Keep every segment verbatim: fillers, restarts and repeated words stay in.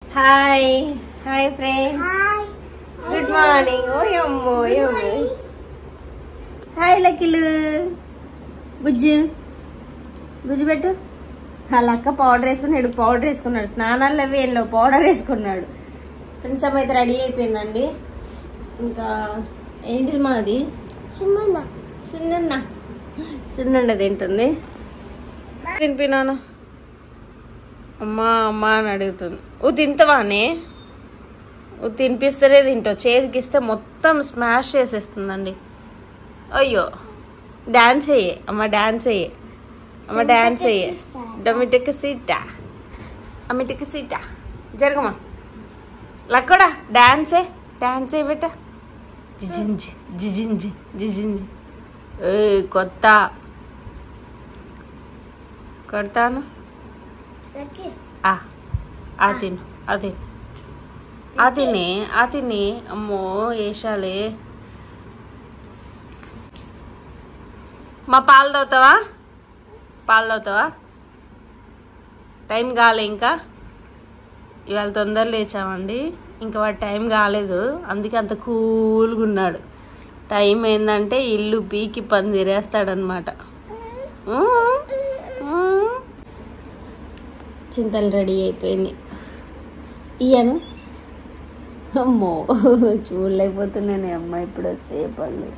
Hi hi friends, good morning. ఓయమ్మో ఓయమ్మో. Hi లకిలు. Bujju Bujju పెట్టు. వాళ్ళ అక్క పౌడర్ వేసుకున్నాడు, పౌడర్ వేసుకున్నాడు. స్నానాలు అవి ఎల్లో పౌడర్ వేసుకున్నాడు. ఫ్రెండ్స్ అమ్మ అయితే రెడీ అయిపోయిందండి. ఇంకా ఏంటిది మాది సున్నన్న సున్నన్న సున్నుండ తింటుంది. తినిపినాను అమ్మా అమ్మా అని అడుగుతుంది. ఊ తింటావానే? ఊ తినిపిస్తేనే తింటావు, చేతికిస్తే మొత్తం స్మాష్ చేసేస్తుందండి. అయ్యో డాన్స్ అయ్యే అమ్మ, డాన్స్ అయ్యే అమ్మ, డాన్స్ అయ్యే. డొమిటిక్ సీటా అమిటిక్ సీటా జరగమా లక్కడా డాన్సే డాన్సే బెట్ట. జిజింజి జిజింజి జిజింజి. ఏ కొత్త కొడతాను. ఆ తిను ఆ తిను ఆ తిని ఆ తిని. అమ్మో వేసాలే. మా పాలు తాగుతావా? పాలు తాగుతావా? టైం కాలే ఇంకా. ఇవాళ తొందర లేచామండి, ఇంకా వాడు టైం కాలేదు, అందుకే అంత కూల్గా ఉన్నాడు. టైం ఏంటంటే ఇల్లు పీకి పని తిరేస్తాడనమాట. చింతలు రెడీ అయిపోయింది. ఇయ్యను. అమ్మో చూడలేకపోతున్నాను అమ్మ. ఇప్పుడు వస్తే పళ్ళు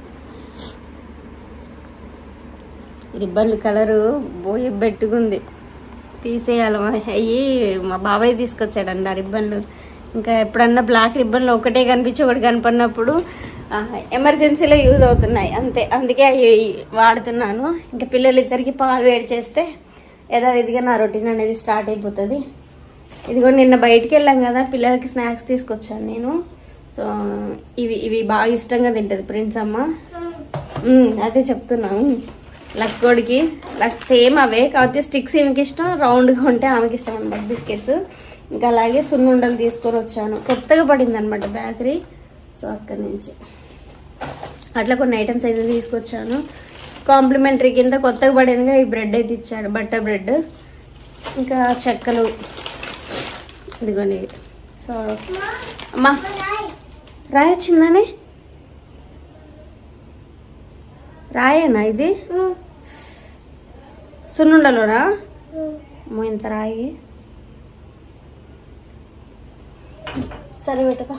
రిబ్బన్లు కలరు పోయి పెట్టుకుంది, తీసేయాలి. అయ్యి మా బాబాయ్ తీసుకొచ్చాడండి ఆ రిబ్బన్లు. ఇంకా ఎప్పుడన్నా బ్లాక్ రిబ్బన్లు ఒకటే కనిపించి ఒకటి కనపడినప్పుడు ఎమర్జెన్సీలో యూజ్ అవుతున్నాయి అంతే, అందుకే అవి వాడుతున్నాను. ఇంకా పిల్లలిద్దరికి పాలు వేడి చేస్తే యథావిధిగా నా రొటీన్ అనేది స్టార్ట్ అయిపోతుంది. ఇదిగో నిన్న బయటికి వెళ్ళాం కదా, పిల్లలకి స్నాక్స్ తీసుకొచ్చాను నేను. సో ఇవి ఇవి బాగా ఇష్టంగా తింటుంది ప్రిన్స్ అమ్మ. అదే చెప్తున్నాను. లక్కోడికి లక్ సేమ్ అవే, కాకపోతే స్టిక్స్ ఈమెకి ఇష్టం, రౌండ్గా ఉంటే ఆమెకి ఇష్టం అనమాట బిస్కెట్స్. ఇంకా అలాగే సున్నుండలు తీసుకొని వచ్చాను, కొత్తగా పడింది అనమాట బేకరీ. సో అక్కడి నుంచి అట్లా కొన్ని ఐటమ్స్ అయితే తీసుకొచ్చాను. కాంప్లిమెంటరీ కింద కొత్తగా పడినగా ఈ బ్రెడ్ అయితే ఇచ్చాడు, బట్టర్ బ్రెడ్. ఇంకా చెక్కలు ఇదిగోండి. సో అమ్మా రాయి వచ్చిందానే, రాయేనా ఇది? సున్నుండలోనా? అమ్మో ఇంత రాయి. సరే పెట్టుకో,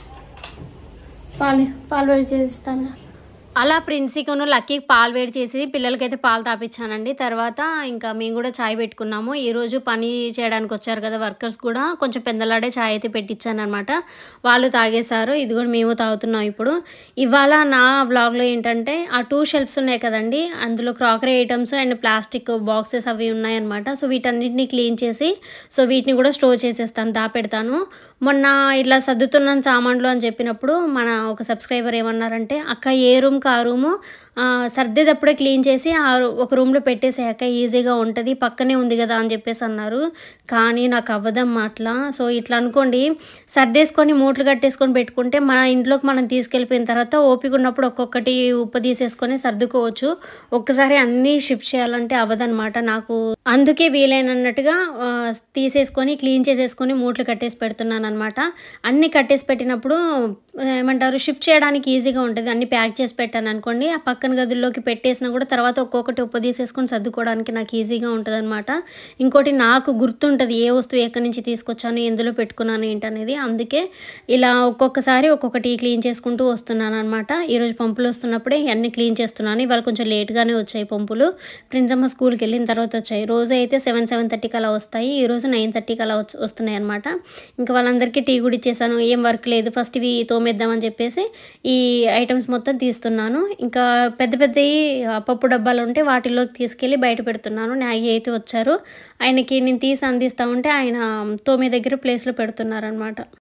పాలు పాలు వేడి చేస్తాను. అలా ప్రిన్సీకును లక్కీకి పాలు వేడి చేసి పిల్లలకైతే పాలు తాపించానండి. తర్వాత ఇంకా మేము కూడా ఛాయ్ పెట్టుకున్నాము. ఈరోజు పని చేయడానికి వచ్చారు కదా వర్కర్స్, కూడా కొంచెం పెందలాడే ఛాయ్ అయితే పెట్టించాను అనమాట. వాళ్ళు తాగేశారు, ఇది కూడా మేము తాగుతున్నాం ఇప్పుడు. ఇవాళ నా వ్లాగ్లో ఏంటంటే ఆ టూ షెల్ఫ్స్ ఉన్నాయి కదండి, అందులో crockery items and plastic boxes అవి ఉన్నాయన్నమాట. సో వీటన్నిటిని క్లీన్ చేసి సో వీటిని కూడా స్టోర్ చేసేస్తాను, దాపెడతాను. మొన్న ఇట్లా సర్దుతున్నాను సామాన్లు అని చెప్పినప్పుడు మన ఒక సబ్స్క్రైబర్ ఏమన్నారంటే, అక్క ఏ రూమ్ ఆ రూము సర్దేటప్పుడే క్లీన్ చేసి ఆ ఒక రూమ్లో పెట్టేసాక ఈజీగా ఉంటుంది, పక్కనే ఉంది కదా అని చెప్పేసి అన్నారు. కానీ నాకు అవ్వదమ్మా అట్లా. సో ఇట్లా అనుకోండి, సర్దేసుకొని మూట్లు కట్టేసుకొని పెట్టుకుంటే మన ఇంట్లోకి మనం తీసుకెళ్ళిపోయిన తర్వాత ఓపిక ఉన్నప్పుడు ఒక్కొక్కటి ఉప్పు తీసేసుకొని సర్దుకోవచ్చు. ఒక్కసారి అన్నీ షిఫ్ట్ చేయాలంటే అవ్వదన్నమాట నాకు. అందుకే వీలైనట్టుగా తీసేసుకొని క్లీన్ చేసేసుకొని మూట్లు కట్టేసి పెడుతున్నాను అనమాట. అన్నీ కట్టేసి పెట్టినప్పుడు ఏమంటారు, షిఫ్ట్ చేయడానికి ఈజీగా ఉంటుంది. అన్నీ ప్యాక్ చేసి పెట్టాను అనుకోండి, ఆ పక్కన గదుల్లోకి పెట్టేసినా కూడా తర్వాత ఒక్కొక్కటి ఉప్పు తీసేసుకొని సర్దుకోవడానికి నాకు ఈజీగా ఉంటుంది అనమాట. ఇంకోటి నాకు గుర్తుంటుంది ఏ వస్తువు ఎక్కడి నుంచి తీసుకొచ్చాను, ఎందులో పెట్టుకున్నాను ఏంటనేది. అందుకే ఇలా ఒక్కొక్కసారి ఒక్కొక్కటి క్లీన్ చేసుకుంటూ వస్తున్నాను అనమాట. ఈరోజు పంపులు వస్తున్నప్పుడే అన్నీ క్లీన్ చేస్తున్నాను. ఇవాళ కొంచెం లేట్గానే వచ్చాయి పంపులు, ప్రిన్సమ్మ స్కూల్కి వెళ్ళిన తర్వాత వచ్చాయి. రోజు అయితే సెవెన్ సెవెన్ థర్టీకి అలా వస్తాయి, ఈరోజు నైన్ థర్టీకి అలా వస్తున్నాయి అనమాట. ఇంకా వాళ్ళందరికీ టీ కూడా ఇచ్చేసాను, ఏం వర్క్ లేదు, ఫస్ట్ ఇవి తోమేద్దామని చెప్పేసి ఈ ఐటమ్స్ మొత్తం తీస్తున్నాను. ఇంకా పెద్ద పెద్దవి పప్పు డబ్బాలు ఉంటే వాటిల్లోకి తీసుకెళ్ళి బయట పెడుతున్నాను. నాగి అయితే వచ్చారు, ఆయనకి నేను తీసి అందిస్తూ ఉంటే ఆయన తోమే దగ్గర ప్లేస్లో పెడుతున్నారనమాట.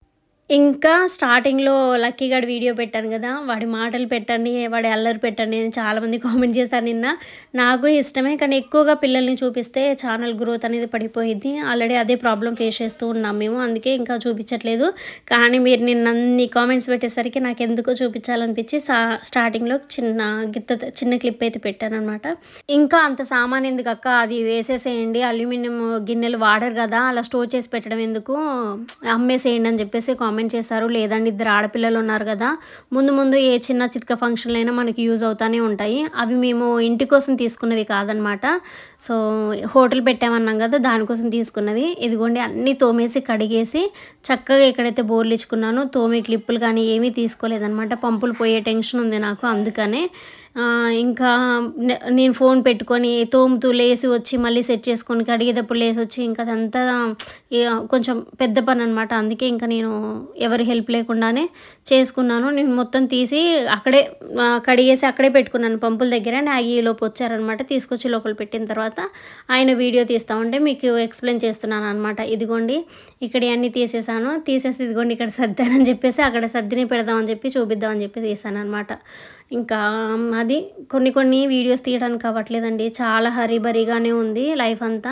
ఇంకా స్టార్టింగ్‌లో లక్కీ గాడి వీడియో పెట్టాను గదా! వాడి మాటలు పెట్టండి, వాడి అల్లరి పెట్టండి అని చాలామంది కామెంట్ చేశారు నిన్న. నాకు ఇష్టమే కానీ ఎక్కువగా పిల్లల్ని చూపిస్తే ఛానల్ గ్రోత్ అనేది పడిపోయిద్ది. ఆల్రెడీ అదే ప్రాబ్లమ్ ఫేస్ చేస్తూ ఉన్నాం మేము. అందుకే ఇంకా చూపించట్లేదు. కానీ మీరు నిన్న అన్ని కామెంట్స్ పెట్టేసరికి నాకెందుకో చూపించాలనిపించి సా స్టార్టింగ్‌లో చిన్న గిత్త చిన్న క్లిప్ అయితే పెట్టాననమాట. ఇంకా అంత సామాను ఎందుకక్క అది వేసేసేయండి. అల్యూమినియం గిన్నెలు వాడరు గదా! అలా స్టోర్ చేసి పెట్టడం ఎందుకు అమ్మేసేయండి అని చెప్పేసి కామెంట్ చేశారు. లేదండి ఇద్దరు ఆడపిల్లలు ఉన్నారు కదా, ముందు ముందు ఏ చిన్న చితక ఫంక్షన్లు అయినా మనకి యూజ్ అవుతానే ఉంటాయి. అవి మేము ఇంటి కోసం తీసుకున్నవి కాదనమాట. సో హోటల్ పెట్టామన్నాం కదా, దానికోసం తీసుకున్నవి. ఇదిగోండి అన్నీ తోమేసి కడిగేసి చక్కగా ఎక్కడైతే బోర్లు ఇచ్చుకున్నానో తోమే క్లిప్పులు కానీ ఏమీ తీసుకోలేదనమాట. పంపులు పోయే టెన్షన్ ఉంది నాకు. అందుకనే ఇంకా నేను ఫోన్ పెట్టుకొని తోముతూ లేసి వచ్చి మళ్ళీ సెట్ చేసుకొని కడిగేటప్పుడు లేసి వచ్చి ఇంకా అదంతా కొంచెం పెద్ద పని అనమాట. అందుకే ఇంకా నేను ఎవరి హెల్ప్ లేకుండానే చేసుకున్నాను. నేను మొత్తం తీసి అక్కడే కడిగేసి అక్కడే పెట్టుకున్నాను పంపుల దగ్గర. నాకు ఈ లోపు వచ్చారనమాట. తీసుకొచ్చి లోపల పెట్టిన తర్వాత ఆయన వీడియో తీస్తూ ఉంటే మీకు ఎక్స్ప్లెయిన్ చేస్తున్నాను అనమాట. ఇదిగోండి ఇక్కడ అన్నీ తీసేసాను. తీసేసి ఇదిగోండి ఇక్కడ సర్దానని చెప్పేసి అక్కడ సర్దిని పెడదామని చెప్పి చూపిద్దామని చెప్పి తీసాను అనమాట. ఇంకా అది కొన్ని కొన్ని వీడియోస్ తీయడానికి అవ్వట్లేదండి. చాలా హరీబరీగానే ఉంది లైఫ్ అంతా.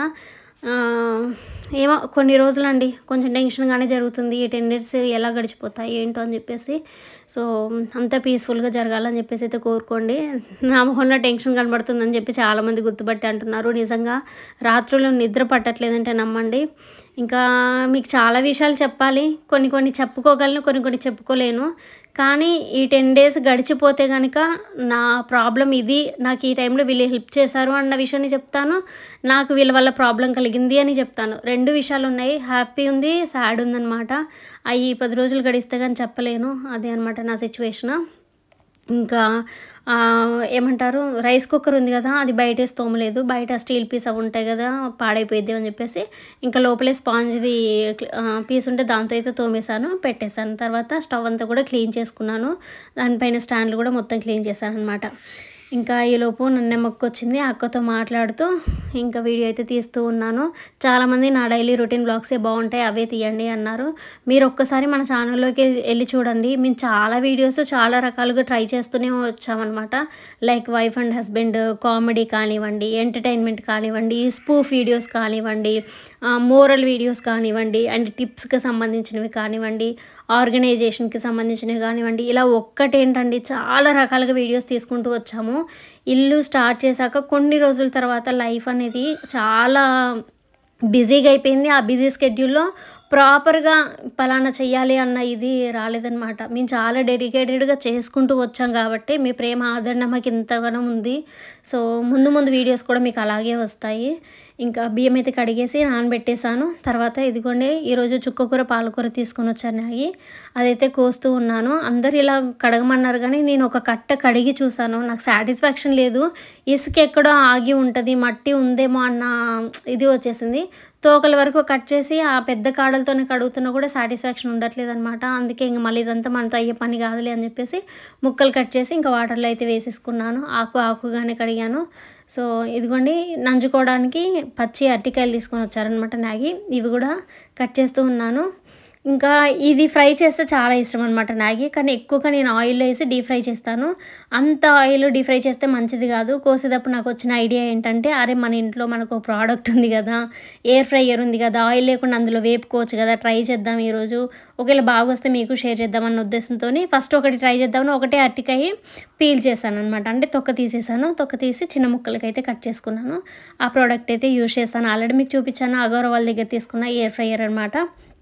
ఏమో కొన్ని రోజులండి కొంచెం టెన్షన్గానే జరుగుతుంది. ఈ టెన్ డేస్ ఎలా గడిచిపోతాయి ఏంటో అని చెప్పేసి. సో అంతా పీస్ఫుల్గా జరగాలని చెప్పేసి అయితే కోరుకోండి. నా మొహంలో టెన్షన్ కనబడుతుందని చెప్పి చాలామంది గుర్తుపట్టి అంటున్నారు. నిజంగా రాత్రులు నిద్ర పట్టట్లేదంటే నమ్మండి. ఇంకా మీకు చాలా విషయాలు చెప్పాలి. కొన్ని కొన్ని చెప్పుకోగలను, కొన్ని కొన్ని చెప్పుకోలేను. కానీ ఈ టెన్ డేస్ గడిచిపోతే కనుక నా ప్రాబ్లం ఇది, నాకు ఈ టైంలో వీళ్ళు హెల్ప్ చేశారు అన్న విషయాన్ని చెప్తాను, నాకు వీళ్ళ వల్ల ప్రాబ్లం కలిగింది అని చెప్తాను. రెండు విషయాలు ఉన్నాయి. హ్యాపీ ఉంది, సాడ్ ఉందన్నమాట. అవి పది రోజులు గడిస్తే కానీ చెప్పలేను. అదే అనమాట నా సిచ్యువేషన్. ఇంకా ఏమంటారు రైస్ కుక్కర్ ఉంది కదా, అది బయట తోమలేదు. బయట స్టీల్ పీస్ అవి ఉంటాయి కదా, పాడైపోయిద్ది అని చెప్పేసి ఇంకా లోపలే స్పాంజ్ది పీస్ ఉంటే దాంతో అయితే తోమేశాను, పెట్టేశాను. తర్వాత స్టవ్ అంతా కూడా క్లీన్ చేసుకున్నాను. దానిపైన స్టాండ్లు కూడా మొత్తం క్లీన్ చేశాను అనమాట. ఇంకా ఈలోపు నన్నెమ్మకు వచ్చింది. అక్కతో మాట్లాడుతూ ఇంకా వీడియో అయితే తీస్తూ ఉన్నాను. చాలామంది నా డైలీ రొటీన్ బ్లాగ్సే బాగుంటాయి, అవే తీయండి అన్నారు. మీరు ఒక్కసారి మన ఛానల్లోకి వెళ్ళి చూడండి. మేము చాలా వీడియోస్ చాలా రకాలుగా ట్రై చేస్తూనే వచ్చామన్నమాట. Like wife and husband comedy కానివ్వండి, ఎంటర్టైన్మెంట్ కానివ్వండి, స్పూఫ్ వీడియోస్ కానివ్వండి, మోరల్ వీడియోస్ కానివ్వండి, అండ్ టిప్స్కి సంబంధించినవి కానివ్వండి, ఆర్గనైజేషన్కి సంబంధించినవి కానివ్వండి, ఇలా ఒక్కటేంటండి చాలా రకాలుగా వీడియోస్ తీసుకుంటూ వచ్చాము. ఇల్లు స్టార్ట్ చేశాక కొన్ని రోజుల తర్వాత లైఫ్ అనేది చాలా బిజీగా అయిపోయింది. ఆ బిజీ స్కెడ్యూల్లో ప్రాపర్గా పలానా చెయ్యాలి అన్న ఇది రాలేదనమాట. మేము చాలా డెడికేటెడ్గా చేసుకుంటూ వచ్చాం కాబట్టి మీ ప్రేమ ఆదరణ మాకు ఇంతగానో ఉంది. సో ముందు ముందు వీడియోస్ కూడా మీకు అలాగే వస్తాయి. ఇంకా బియ్యం అయితే కడిగేసి నానబెట్టేశాను. తర్వాత ఇదిగోండి ఈరోజు చుక్కకూర పాలకూర తీసుకొని వచ్చాను. నాగి అదైతే కోస్తూ ఉన్నాను. అందరు ఇలా కడగమన్నారు కానీ నేను ఒక కట్ట కడిగి చూసాను. నాకు సాటిస్ఫాక్షన్ లేదు. ఇసుక ఎక్కడో ఆగి ఉంటుంది, మట్టి ఉందేమో అన్న ఇది వచ్చేసింది. తోకల వరకు కట్ చేసి ఆ పెద్ద కాడలతోనే కడుగుతున్నా కూడా సాటిస్ఫాక్షన్ ఉండట్లేదు అనమాట. అందుకే ఇంక మళ్ళీ ఇదంతా మనతో అయ్యే పని కాదులే అని చెప్పేసి ముక్కలు కట్ చేసి ఇంకా వాటర్లో అయితే వేసేసుకున్నాను. ఆకు ఆకుగానే కడిగాను. సో ఇదిగోండి నంజుకోవడానికి పచ్చి అరటికాయలు తీసుకొని వచ్చారనమాట నాగి. ఇవి కూడా కట్ చేస్తూ ఉన్నాను. ఇంకా ఇది ఫ్రై చేస్తే చాలా ఇష్టం అనమాట నాగి. కానీ ఎక్కువగా నేను ఆయిల్లో వేసి డీప్ ఫ్రై చేస్తాను. అంత ఆయిల్ డీప్ ఫ్రై చేస్తే మంచిది కాదు. కోసేటప్పుడు నాకు వచ్చిన ఐడియా ఏంటంటే, అరే మన ఇంట్లో మనకు ప్రోడక్ట్ ఉంది కదా, ఎయిర్ ఫ్రైయర్ ఉంది కదా, ఆయిల్ లేకుండా అందులో వేపుకోవచ్చు కదా, ట్రై చేద్దాం ఈరోజు. ఒకవేళ బాగా వస్తే మీకు షేర్ చేద్దామన్న ఉద్దేశంతో ఫస్ట్ ఒకటి ట్రై చేద్దామని ఒకటే అరటికాయ పీల్ చేశాను అనమాట. అంటే తొక్క తీసేసాను. తొక్క తీసి చిన్న ముక్కలకి అయితే కట్ చేసుకున్నాను. ఆ ప్రోడక్ట్ అయితే యూజ్ చేస్తాను. ఆల్రెడీ మీకు చూపించాను. అగౌరా వాళ్ళ దగ్గర తీసుకున్న ఎయిర్ ఫ్రైయర్ అనమాట.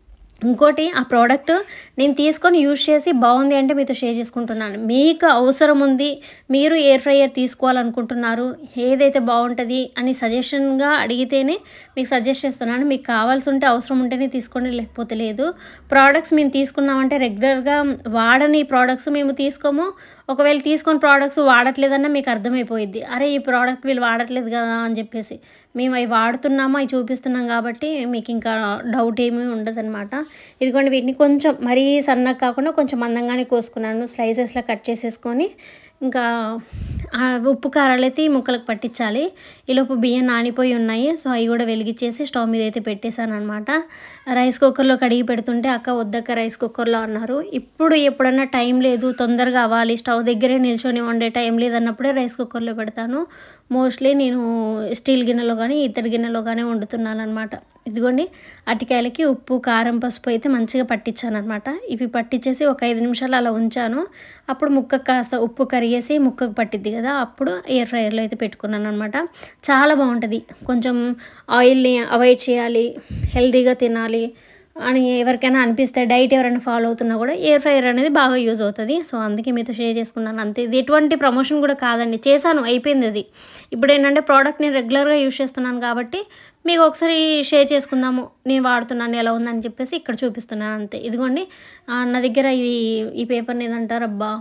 ఇంకోటి ఆ ప్రోడక్ట్ నేను తీసుకొని యూజ్ చేసి బాగుంది అంటే మీతో షేర్ చేసుకుంటున్నాను. మీకు అవసరం ఉంది, మీరు ఎయిర్ ఫ్రైయర్ తీసుకోవాలనుకుంటున్నారు, ఏదైతే బాగుంటుంది అని సజెషన్గా అడిగితేనే మీకు సజెస్ట్ చేస్తున్నాను. మీకు కావాల్సి ఉంటే అవసరం ఉంటేనే తీసుకోండి, లేకపోతే లేదు. ప్రోడక్ట్స్ మేము తీసుకున్నామంటే రెగ్యులర్గా వాడని ప్రోడక్ట్స్ మేము తీసుకోము. ఒకవేళ తీసుకొని ప్రోడక్ట్స్ వాడట్లేదన్నా మీకు అర్థమైపోయిద్ది, అరే ఈ ప్రోడక్ట్ వీళ్ళు వాడట్లేదు కదా అని చెప్పేసి. మేము అవి వాడుతున్నాము, అవి చూపిస్తున్నాం కాబట్టి మీకు ఇంకా డౌట్ ఏమీ ఉండదన్నమాట. ఇదిగోండి వీటిని కొంచెం మరీ సన్నగా కాకుండా కొంచెం మందంగానే కోసుకున్నాను. స్లైసెస్లో కట్ చేసేసుకొని ఇంకా ఆ ఉప్పు కారాలైతే ఈ ముక్కలకు పట్టించాలి. ఈలోపు బియ్యం నానిపోయి ఉన్నాయి. సో అవి కూడా వెలిగించేసి స్టవ్ మీద అయితే పెట్టేశాను అనమాట. రైస్ కుక్కర్లో కడిగి పెడుతుంటే అక్క వద్దక్క రైస్ కుక్కర్లో అన్నారు. ఇప్పుడు ఎప్పుడన్నా టైం లేదు, తొందరగా అవ్వాలి, స్టవ్ దగ్గరే నిల్చొని వండే టైం లేదన్నప్పుడే రైస్ కుక్కర్లో పెడతాను. మోస్ట్లీ నేను స్టీల్ గిన్నెలో కానీ ఇత్తడి గిన్నెలో కానీ వండుతున్నాను అనమాట. ఇదిగోండి అరటికాయలకి ఉప్పు కారం పసుపు అయితే మంచిగా పట్టించాను అనమాట. ఇవి పట్టించేసి ఒక ఐదు నిమిషాలు అలా ఉంచాను. అప్పుడు ముక్కకు కాస్త ఉప్పు కరిగేసి ముక్కకు పట్టిద్ది కదా, అప్పుడు ఎయిర్ ఫ్రైయర్లో అయితే పెట్టుకున్నాను అనమాట. చాలా బాగుంటుంది. కొంచెం ఆయిల్ని అవాయిడ్ చేయాలి, హెల్తీగా తినాలి అని ఎవరికైనా అనిపిస్తే, డైట్ ఎవరైనా ఫాలో అవుతున్నా కూడా ఎయిర్ ఫ్రైయర్ అనేది బాగా యూజ్ అవుతుంది. సో అందుకే మీతో షేర్ చేసుకున్నాను అంతే. ఇది ఎటువంటి ప్రమోషన్ కూడా కాదండి, చేశాను అయిపోయింది అది. ఇప్పుడు ఏంటంటే ప్రోడక్ట్ నేను రెగ్యులర్గా యూజ్ చేస్తున్నాను కాబట్టి మీకు ఒకసారి షేర్ చేసుకుందాము, నేను వాడుతున్నాను ఎలా ఉందని చెప్పేసి ఇక్కడ చూపిస్తున్నాను అంతే. ఇదిగోండి నా దగ్గర ఇది ఈ పేపర్ని ఏదంటారు అబ్బా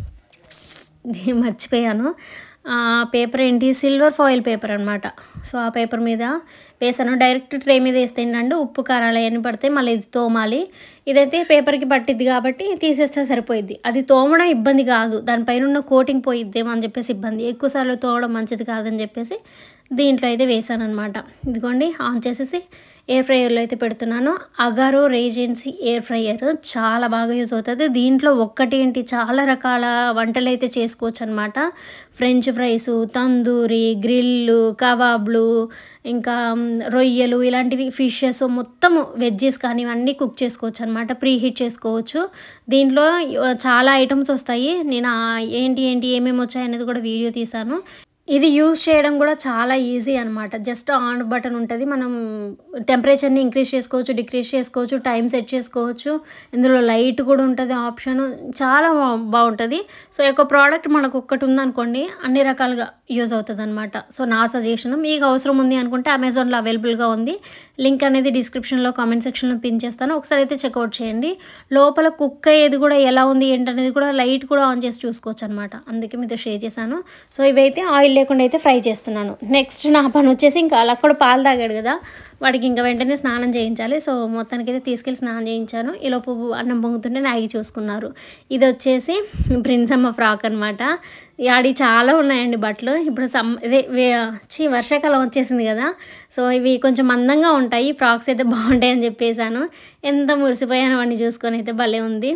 మర్చిపోయాను. పేపర్ ఏంటి, సిల్వర్ ఫాయిల్ పేపర్ అనమాట. సో ఆ పేపర్ మీద వేసాను. డైరెక్ట్ ట్రే మీద వేస్తే ఏంటంటే ఉప్పు కారాలు అవన్నీ పడితే మళ్ళీ ఇది తోమాలి. ఇదైతే పేపర్కి పట్టిద్ది కాబట్టి తీసేస్తే సరిపోయిద్ది. అది తోమడం ఇబ్బంది కాదు, దానిపైన ఉన్న కోటింగ్ పోయిద్దేమో అని చెప్పేసి ఇబ్బంది. ఎక్కువసార్లు తోమడం మంచిది కాదని చెప్పేసి దీంట్లో అయితే వేసాను అనమాట. ఇదిగోండి ఆన్ చేసేసి ఎయిర్ ఫ్రైయర్లో అయితే పెడుతున్నాను. అగారో రేజెన్సీ ఎయిర్ ఫ్రైయర్ చాలా బాగా యూజ్ అవుతుంది. దీంట్లో ఒక్కటి ఏంటి చాలా రకాల వంటలు అయితే చేసుకోవచ్చు అనమాట. ఫ్రెంచ్ ఫ్రైస్, తందూరి, గ్రిల్లు, కబాబ్లు, ఇంకా రొయ్యలు, ఇలాంటివి ఫిషెస్ మొత్తం వెజ్జెస్ కానీ ఇవన్నీ కుక్ చేసుకోవచ్చు అనమాట. ప్రీ హీట్ చేసుకోవచ్చు. దీంట్లో చాలా ఐటమ్స్ వస్తాయి. నేను ఏంటి ఏంటి ఏమేమి వచ్చాయి అనేది కూడా వీడియో తీశాను. ఇది యూజ్ చేయడం కూడా చాలా ఈజీ అనమాట. జస్ట్ ఆన్ బటన్ ఉంటుంది. మనం టెంపరేచర్ని ఇంక్రీజ్ చేసుకోవచ్చు, డిక్రీజ్ చేసుకోవచ్చు, టైం సెట్ చేసుకోవచ్చు. ఇందులో లైట్ కూడా ఉంటుంది ఆప్షన్, చాలా బాగుంటుంది. సో ఈ యొక్క ప్రోడక్ట్ మనకు ఒక్కటి ఉందనుకోండి అన్ని రకాలుగా యూజ్ అవుతుంది అనమాట. సో నా సజెషన్, మీకు అవసరం ఉంది అనుకుంటే అమెజాన్లో అవైలబుల్గా ఉంది. లింక్ అనేది డిస్క్రిప్షన్లో కామెంట్ సెక్షన్లో పిన్ చేస్తాను, ఒకసారి అయితే చెక్అవుట్ చేయండి. లోపల కుక్ అయ్యేది కూడా ఎలా ఉంది ఏంటనేది కూడా లైట్ కూడా ఆన్ చేసి చూసుకోవచ్చు అనమాట. అందుకే మీతో షేర్ చేశాను. సో ఇవైతే ఆయిల్ లేకుండా అయితే ఫ్రై చేస్తున్నాను. నెక్స్ట్ నా పని వచ్చేసి ఇంకా అలా కూడా పాలు తాగాడు కదా, వాడికి ఇంకా వెంటనే స్నానం చేయించాలి. సో మొత్తానికి అయితే తీసుకెళ్ళి స్నానం చేయించాను. ఈలోపు అన్నం పొంగుతుంటే నాగి చూసుకున్నారు. ఇది వచ్చేసి ప్రిన్స్ అమ్మ ఫ్రాక్ అనమాట. ఆడి చాలా ఉన్నాయండి బట్టలు. ఇప్పుడు సమ్ ఇదే వచ్చి వర్షాకాలం వచ్చేసింది కదా, సో ఇవి కొంచెం మందంగా ఉంటాయి, ఫ్రాక్స్ అయితే బాగుంటాయి అని చెప్పేశాను. ఎంత మురిసిపోయాను వాడిని చూసుకొని అయితే, భలే ఉంది,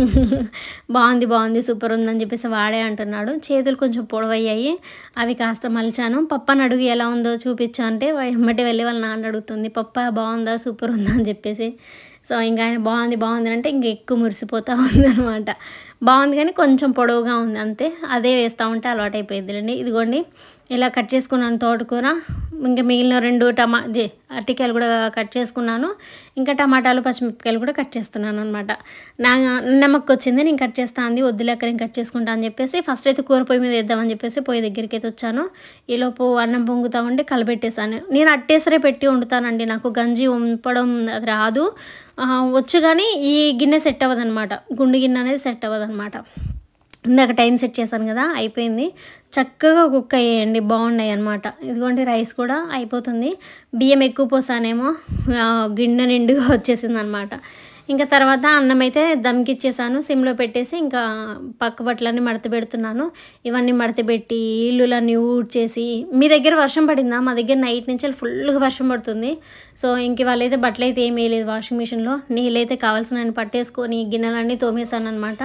బాగుంది బాగుంది సూపర్ ఉందని చెప్పేసి వాడే అంటున్నాడు. చేతులు కొంచెం పొడవయ్యాయి, అవి కాస్త మలిచాను. పప్పని అడుగు ఎలా ఉందో చూపించా అంటే ఎమ్మటి వెళ్ళి వాళ్ళ నాన్న అడుగుతుంది, పప్ప బాగుందా సూపర్ ఉందా అని చెప్పేసి. సో ఇంకా ఆయన బాగుంది బాగుంది అంటే ఇంక ఎక్కువ మురిసిపోతూ ఉందన్నమాట. బాగుంది కానీ కొంచెం పొడవుగా ఉంది అంతే, అదే వేస్తూ ఉంటే అలవాటు అయిపోయిందిలేండి. ఇదిగోండి ఇలా కట్ చేసుకున్నాను తోటకూర, ఇంకా మిగిలిన రెండు టమా అరటికాయలు కూడా కట్ చేసుకున్నాను. ఇంకా టమాటాలు పచ్చిమిరపకాయలు కూడా కట్ చేస్తున్నాను అనమాట. నా నమ్మకం వచ్చింది, నేను కట్ చేస్తాను అంది, వద్దులేక నేను కట్ చేసుకుంటా అని చెప్పేసి ఫస్ట్ అయితే కూర పొయ్యి మీద వేద్దామని చెప్పేసి పొయ్యి దగ్గరికి అయితే వచ్చాను. ఈలోపు అన్నం పొంగుతూ ఉండి కలబెట్టేశాను. నేను అట్టేసరే పెట్టి వండుతానండి, నాకు గంజి వంపడం అది రాదు, వచ్చు కానీ ఈ గిన్నె సెట్ అవ్వదు అనమాట, గుండు గిన్నె అనేది సెట్ అవ్వదు అనమాట. ఇందాక టైం సెట్ చేశాను కదా, అయిపోయింది. చక్కగా కుక్ అయ్యాయండి, బాగున్నాయి అనమాట. ఇదిగోండి రైస్ కూడా అయిపోతుంది. బియ్యం ఎక్కువ పోసానేమో గిన్నె నిండుగా వచ్చేసింది అనమాట. ఇంకా తర్వాత అన్నం అయితే దమ్కిచ్చేసాను, సిమ్లో పెట్టేసి ఇంకా పక్క బట్టలన్నీ మడత పెడుతున్నాను. ఇవన్నీ మడత పెట్టి ఇల్లులన్నీ ఊడ్చేసి, మీ దగ్గర వర్షం పడిందా? మా దగ్గర నైట్ నుంచి ఫుల్గా వర్షం పడుతుంది. సో ఇంక వాళ్ళైతే బట్టలు అయితే ఏమీ లేదు వాషింగ్ మిషన్లో, నీళ్ళైతే కావాల్సిన పట్టేసుకొని గిన్నెలన్నీ తోమేశాను అనమాట.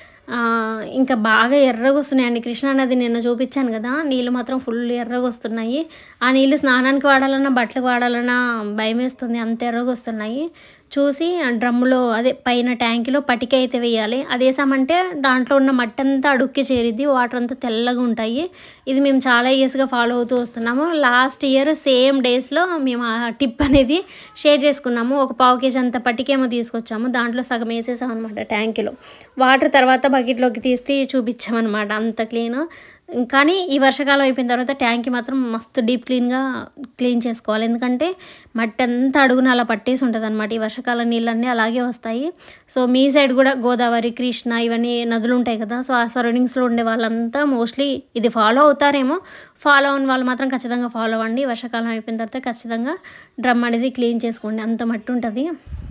ఇంకా బాగా ఎర్రగా వస్తున్నాయండి. కృష్ణా నది నిన్న చూపించాను కదా, నీళ్ళు మాత్రం ఫుల్ ఎర్రగా వస్తున్నాయి. ఆ నీళ్ళు స్నానానికి వాడాలన్నా బట్టలకు వాడాలన్నా భయం వేస్తుంది, అంత ఎర్రగా వస్తున్నాయి. చూసి డ్రమ్ములో అదే పైన ట్యాంకీలో పటిక అయితే వేయాలి. అది వేసామంటే దాంట్లో ఉన్న మట్టి అంతా అడుక్కి చేరిద్ది, వాటర్ అంతా తెల్లగా ఉంటాయి. ఇది మేము చాలా ఇయర్స్గా ఫాలో అవుతూ వస్తున్నాము. లాస్ట్ ఇయర్ సేమ్ డేస్లో మేము ఆ టిప్ అనేది షేర్ చేసుకున్నాము. ఒక పావు కేజీ అంత పటికేమో తీసుకొచ్చాము, దాంట్లో సగం వేసేసాం అనమాట ట్యాంకీలో. వాటర్ తర్వాత బకెట్లోకి తీసి చూపించామన్నమాట, అంత క్లీన్. కానీ ఈ వర్షాకాలం అయిపోయిన తర్వాత ట్యాంకీ మాత్రం మస్తు డీప్ క్లీన్గా క్లీన్ చేసుకోవాలి, ఎందుకంటే మట్టి అంతా అడుగున అలా పట్టేసి ఉంటుంది అనమాట. ఈ వర్షాకాలం నీళ్ళన్నీ అలాగే వస్తాయి. సో మీ సైడ్ కూడా గోదావరి, కృష్ణ ఇవన్నీ నదులు ఉంటాయి కదా, సో ఆ సరౌండింగ్స్లో ఉండే వాళ్ళంతా మోస్ట్లీ ఇది ఫాలో అవుతారేమో. ఫాలో అవ్వని వాళ్ళు మాత్రం ఖచ్చితంగా ఫాలో అవ్వండి. వర్షాకాలం అయిపోయిన తర్వాత ఖచ్చితంగా డ్రమ్ అనేది క్లీన్ చేసుకోండి, అంత మట్టి ఉంటుంది.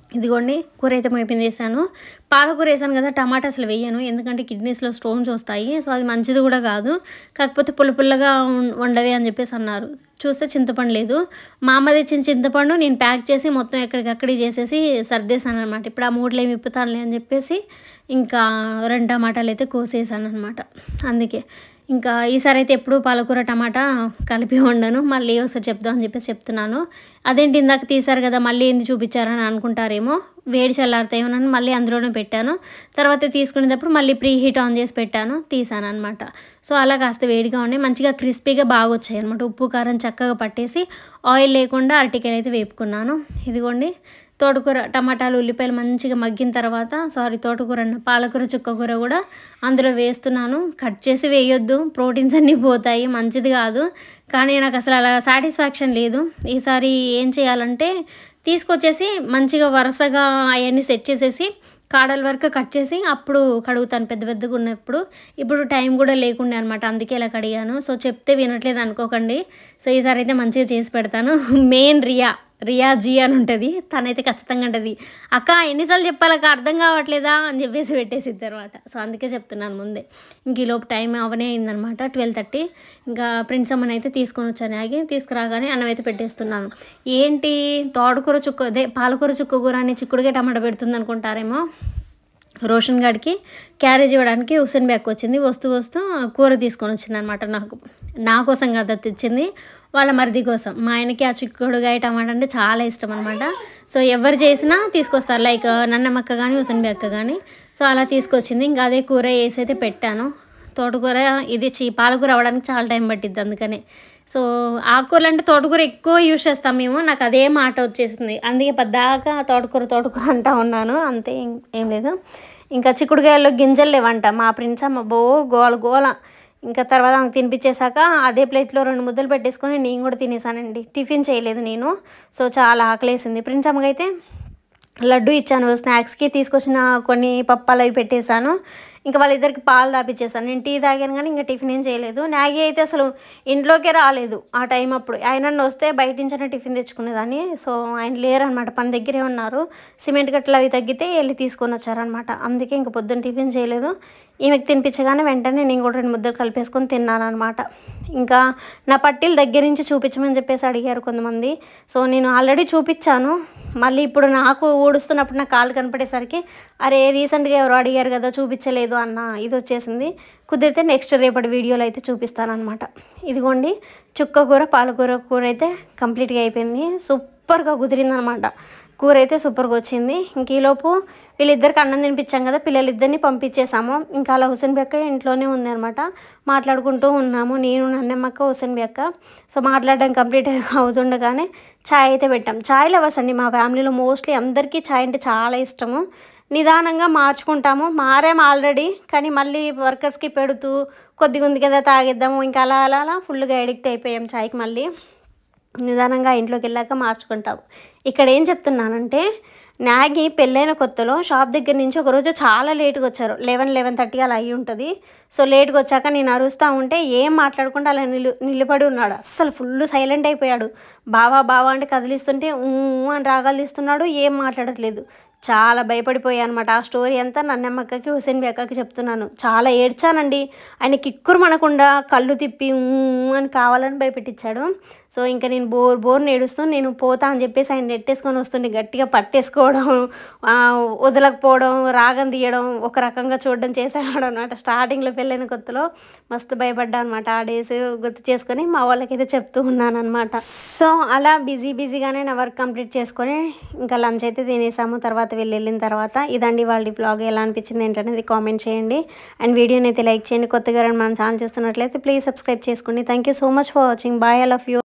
ఇదిగోండి కూర అయితే మైపింది వేసాను. పాలకూర వేసాను కదా, టమాటా అసలు వేయను ఎందుకంటే కిడ్నీస్లో స్టోన్స్ వస్తాయి. సో అది మంచిది కూడా కాదు. కాకపోతే పుల్ల పుల్లగా వండవి అని చెప్పేసి అన్నారు. చూస్తే చింతపండు లేదు. మా అమ్మ తెచ్చిన చింతపండు నేను ప్యాక్ చేసి మొత్తం ఎక్కడికక్కడి చేసేసి సర్దేశాను అనమాట. ఇప్పుడు ఆ మూటలు ఏమి విప్పుతానులే అని చెప్పేసి ఇంకా రెండు టమాటాలు అయితే కోసేసాను అనమాట. అందుకే ఇంకా ఈసారి అయితే ఎప్పుడు పాలకూర టమాటా కలిపి వండను. మళ్ళీ ఒకసారి చెప్దామని చెప్పేసి చెప్తున్నాను. అదేంటి ఇందాక తీశారు కదా మళ్ళీ ఏంది చూపించారని అనుకుంటారేమో. వేడి చల్లారుతాయేమోనని మళ్ళీ అందులోనే పెట్టాను. తర్వాత తీసుకునేటప్పుడు మళ్ళీ ప్రీ హీట్ ఆన్ చేసి పెట్టాను, తీసాను అనమాట. సో అలా కాస్త వేడిగా ఉండి మంచిగా క్రిస్పీగా బాగా వచ్చాయి అనమాట. ఉప్పు కారం చక్కగా పట్టేసి ఆయిల్ లేకుండా అరటికాయలు అయితే వేపుకున్నాను. ఇదిగోండి తోటకూర టమాటాలు ఉల్లిపాయలు మంచిగా మగ్గిన తర్వాత, సారీ తోటకూర అన్న పాలకూర చుక్కకూర కూడా అందులో వేస్తున్నాను. కట్ చేసి వేయొద్దు, ప్రోటీన్స్ అన్నీ పోతాయి, మంచిది కాదు. కానీ నాకు అసలు అలా సాటిస్ఫాక్షన్ లేదు. ఈసారి ఏం చేయాలంటే తీసుకొచ్చేసి మంచిగా వరుసగా అవన్నీ సెట్ చేసేసి కాడల వరకు కట్ చేసి అప్పుడు కడుగుతాను పెద్ద పెద్దగా ఉన్నప్పుడు. ఇప్పుడు టైం కూడా లేకుండే అనమాట, అందుకే ఇలా కడిగాను. సో చెప్తే వినట్లేదు అనుకోకండి. సో ఈసారి అయితే మంచిగా చేసి పెడతాను. మెయిన్ రియా రియా జీ అని ఉంటుంది, తనైతే ఖచ్చితంగా ఉంటుంది అక్క ఎన్నిసార్లు చెప్పాలక్క అర్థం కావట్లేదా అని చెప్పేసి పెట్టేసిద్ది అనమాట. సో అందుకే చెప్తున్నాను ముందే. ఇంక ఈలోపు టైం అవనే అయిందనమాట, ట్వెల్వ్ థర్టీ. ఇంకా ప్రిన్స్ అమ్మని అయితే తీసుకొని వచ్చాను. ఆగి తీసుకురాగానే అన్నం అయితే పెట్టేస్తున్నాను. ఏంటి తోటకూర చుక్క అదే పాలకూర చుక్క కూర అని చిక్కుడుగా టమాటా పెడుతుంది అనుకుంటారేమో. రోషన్ గాడికి క్యారేజ్ ఇవ్వడానికి హుసేన్ బ్యాగ్ వచ్చింది. వస్తూ వస్తూ కూర తీసుకొని వచ్చింది అనమాట. నాకు నా కోసం కదా తెచ్చింది, వాళ్ళ మరిది కోసం. మా ఆయనకి ఆ చిక్కుడుగాయ టమాటా అంటే చాలా ఇష్టం అనమాట. సో ఎవరు చేసినా తీసుకొస్తారు, లైక్ నన్నమ్మక్క కానీ హుసేన్ బ్యాగ్ కానీ. సో అలా తీసుకొచ్చింది. ఇంకా అదే కూర వేసి అయితే పెట్టాను. తోటకూర ఇది చీ పాలకూర అవ్వడానికి చాలా టైం పట్టిద్ది అందుకనే. సో ఆకుకూరలు అంటే తోటకూర ఎక్కువ యూజ్ చేస్తాం మేము, నాకు అదే మాట వచ్చేసింది. అందుకే పద్దాకా తోటకూర తోటకూర అంటా ఉన్నాను, అంతే ఏం లేదు. ఇంకా చిక్కుడుకాయల్లో గింజలు లేవంట. మా ప్రిన్స్ అమ్మ బో గోల గోల. ఇంకా తర్వాత ఆమెకు తినిపించేశాక అదే ప్లేట్లో రెండు ముద్దలు పెట్టేసుకొని నేను కూడా తినేసానండి. టిఫిన్ చేయలేదు నేను. సో చాలా ఆకలేసింది. ప్రిన్స్ అమ్మకైతే లడ్డు ఇచ్చాను స్నాక్స్కి, తీసుకొచ్చిన కొన్ని పప్పాలు అవి పెట్టేశాను. ఇంకా వాళ్ళిద్దరికి పాలు తాపించేసాను. నేను టీ తాగాను కానీ ఇంకా టిఫిన్ ఏం చేయలేదు. మ్యాగీ అయితే అసలు ఇంట్లోకే రాలేదు ఆ టైం అప్పుడు. ఆయన వస్తే బయట నుంచైనా టిఫిన్ తెచ్చుకునేదాన్ని. సో ఆయన లేరనమాట, పని దగ్గరే ఉన్నారు. సిమెంట్ గట్టలు అవి తగ్గితే వెళ్ళి తీసుకొని వచ్చారనమాట. అందుకే ఇంక పొద్దున్న టిఫిన్ చేయలేదు. ఈమెకు తినిపించగానే వెంటనే నేను కూడా రెండు ముద్దలు కలిపేసుకొని తిన్నాను అనమాట. ఇంకా నా పట్టీలు దగ్గర నుంచి చూపించమని చెప్పేసి అడిగారు కొంతమంది. సో నేను ఆల్రెడీ చూపించాను. మళ్ళీ ఇప్పుడు నాకు ఊడుస్తున్నప్పుడు నా కాళ్ళు కనపడేసరికి అరే రీసెంట్గా ఎవరు అడిగారు కదా చూపించలేదు అన్న ఇది వచ్చేసింది. కుదిరితే నెక్స్ట్ రేపటి వీడియోలో అయితే చూపిస్తాను అనమాట. ఇదిగోండి చుక్క కూర పాలకూర కూర అయితే కంప్లీట్గా అయిపోయింది. సూపర్గా కుదిరిందనమాట. కూర అయితే సూపర్గా వచ్చింది. ఇంక ఈలోపు వీళ్ళిద్దరికి అన్నం తినిపించాం కదా, పిల్లలిద్దరిని పంపించేసాము. ఇంకా అలా హుసేన్ బెక్క ఇంట్లోనే ఉంది అనమాట. మాట్లాడుకుంటూ ఉన్నాము నేను నన్నమ్మక్క హుసేన్ బెక్క. సో మాట్లాడడం కంప్లీట్ అవుతుండగానే ఛాయ్ అయితే పెట్టాం. ఛాయ్ లవర్స్ అండి మా ఫ్యామిలీలో మోస్ట్లీ అందరికీ ఛాయ్ అంటే చాలా ఇష్టము. నిదానంగా మార్చుకుంటాము, మారాము ఆల్రెడీ, కానీ మళ్ళీ వర్కర్స్కి పెడుతూ కొద్దిగా ఉంది కదా తాగేద్దాము, ఇంకా అలా అలా అలా ఫుల్గా అడిక్ట్ అయిపోయాం ఛాయ్కి. మళ్ళీ నిదానంగా ఇంట్లోకి వెళ్ళాక మార్చుకుంటాం. ఇక్కడ ఏం చెప్తున్నానంటే మ్యాగీ పెళ్ళైన కొత్తలో షాప్ దగ్గర నుంచి ఒకరోజు చాలా లేట్గా వచ్చారు. లెవెన్ లెవెన్ థర్టీ అలా అయ్యి ఉంటుంది. సో లేట్గా వచ్చాక నేను అరుస్తూ ఉంటే ఏం మాట్లాడకుండా అలా నిలు నిలబడి ఉన్నాడు. అస్సలు ఫుల్ సైలెంట్ అయిపోయాడు. బావా బావా అంటే కదిలిస్తుంటే ఊ అని రాగాలు తీస్తున్నాడు, ఏం మాట్లాడట్లేదు. చాలా భయపడిపోయాను అనమాట. ఆ స్టోరీ అంతా నన్నమ్మక్కకి హుసేన్ బెక్కకి చెప్తున్నాను. చాలా ఏడ్చానండి. ఆయన కిక్కురు మనకుండా కళ్ళు తిప్పి అని కావాలని భయపెట్టించాడు. సో ఇంకా నేను బోర్ బోర్ ఏడుస్తూ నేను పోతా అని చెప్పేసి ఆయన నెట్టేసుకొని వస్తుండే, గట్టిగా పట్టేసుకోవడం, వదలకపోవడం, రాగం తీయడం, ఒక రకంగా చూడడం చేసేవాడు అనమాట. స్టార్టింగ్లో పెళ్ళైన కొత్తలో మస్తు భయపడ్డా అనమాట. ఆ డేస్ గుర్తు చేసుకొని మా వాళ్ళకైతే చెప్తూ ఉన్నాను అనమాట. సో అలా బిజీ బిజీగానే నా వర్క్ కంప్లీట్ చేసుకొని ఇంకా లంచ్ అయితే తినేసాము. తర్వాత వెళ్ళి వెళ్ళిన తర్వాత ఇదండి వాళ్ళ బ్లాగ్. ఎలా అనిపించింది ఏంటనేది కామెంట్ చేయండి. అండ్ వీడియోని అయితే లైక్ చేయండి. కొత్తగా మన ఛానల్ చూస్తున్నట్లయితే ప్లీజ్ సబ్స్క్రైబ్ చేసుకోండి. Thank you so much for watching. Bye, I love you.